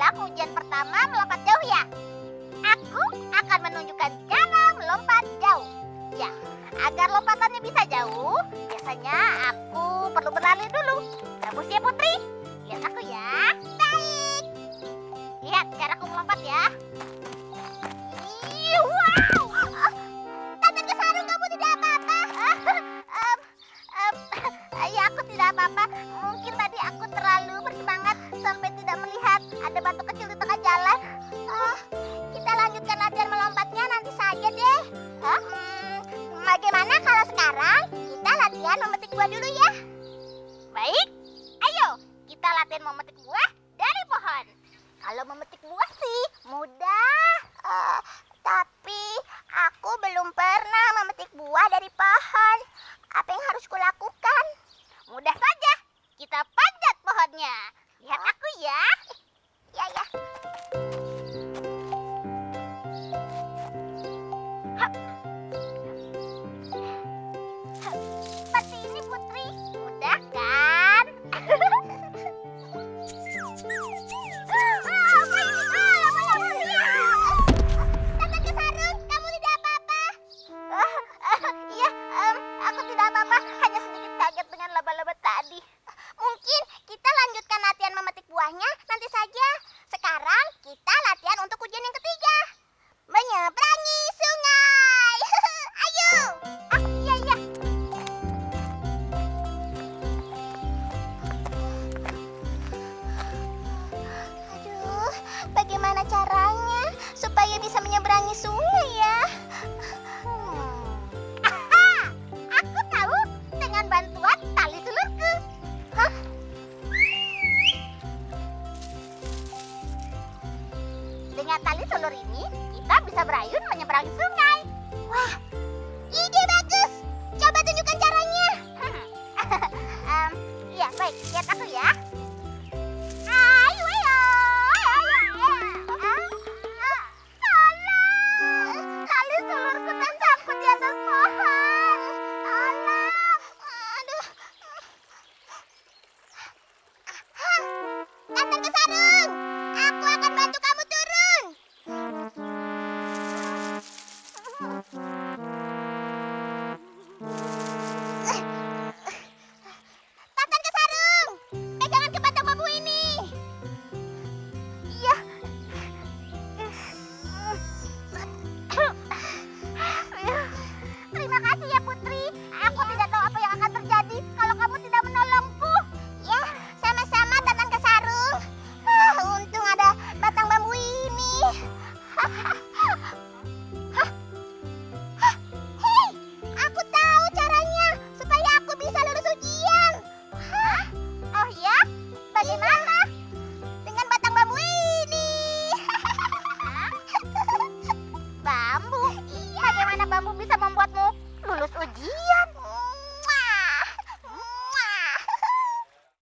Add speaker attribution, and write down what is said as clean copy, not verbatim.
Speaker 1: sedang ujian pertama melompat jauh ya? Aku akan menunjukkan cara melompat jauh. Ya, agar lompatannya bisa jauh, biasanya aku perlu berlari dulu. Kamu siap, Putri? Lihat aku ya. Baik. Lihat caraku melompat ya. Wow! Tante Kesarung, kamu tidak apa-apa? Ya, aku tidak apa-apa. Mungkin tadi aku terlalu bersemangat sampai tidak melihat ada batu kecil di tengah jalan. Kita lanjutkan latihan melompatnya nanti saja deh. Bagaimana kalau sekarang kita latihan memetik buah dulu ya? Baik, ayo kita latihan memetik buah dari pohon. Kalau memetik buah sih mudah. Tapi aku belum pernah memetik buah dari pohon. Apa yang harus kulakukan? Mudah saja, kita panjat pohonnya. Lihat aku ya. Ya. Seperti ini, Putri. Mudah kan? Tante Kesarung, kamu tidak apa-apa? Iya, aku tidak apa-apa. Hanya sedikit kaget dengan laba-laba tadi. Mungkin kita lanjutkan latihan memetik buahnya nanti saja. Sekarang kita latihan untuk ujian yang ketiga. Menyeberangi sungai. Ayo. Iya. Aduh, bagaimana caranya supaya bisa menyeberangi sungai ya? Aku tahu, dengan bantuan tali sulurku. Hah? Dengan tali sulur ini, kita bisa berayun menyeberangi sungai. Wah, ide bagus. Coba tunjukkan caranya. Iya, baik. Lihat aku ya.